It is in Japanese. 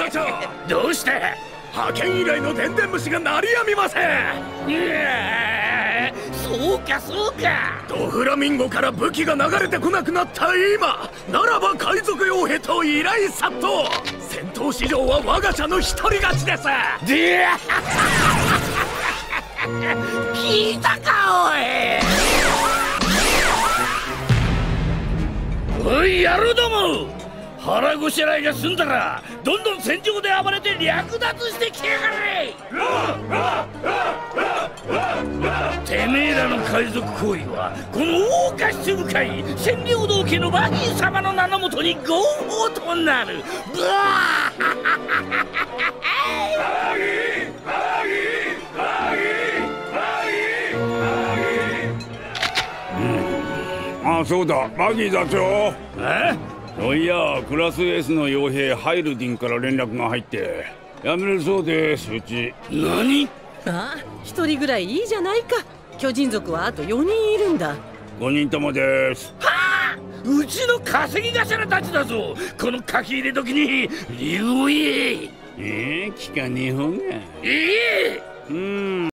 課長、どうして派遣依頼の電電虫が鳴りやみません。そうかそうか。ドフラミンゴから武器が流れてこなくなった今ならば海賊傭兵と依頼殺到。戦闘市場は我が社の一人勝ちです。聞いたかおい野郎ども、腹ごしらえが済んだらどんどん戦場で暴れて略奪してきやがれ。てめえらの海賊行為はこの大過失深い千両道家のバギー様の名のもとに合法となる。ブワーあ、そうだ、バギー座長。そういや、クラス S の傭兵ハイルディンから連絡が入って辞めるそうです。うち。 何？ ああ、1人ぐらいいいじゃないか。巨人族はあと4人いるんだ。 5人ともです。 はあ、うちの稼ぎ頭たちだぞ。この書き入れ時に理由を言え。 聞かねえ方が。 ええ。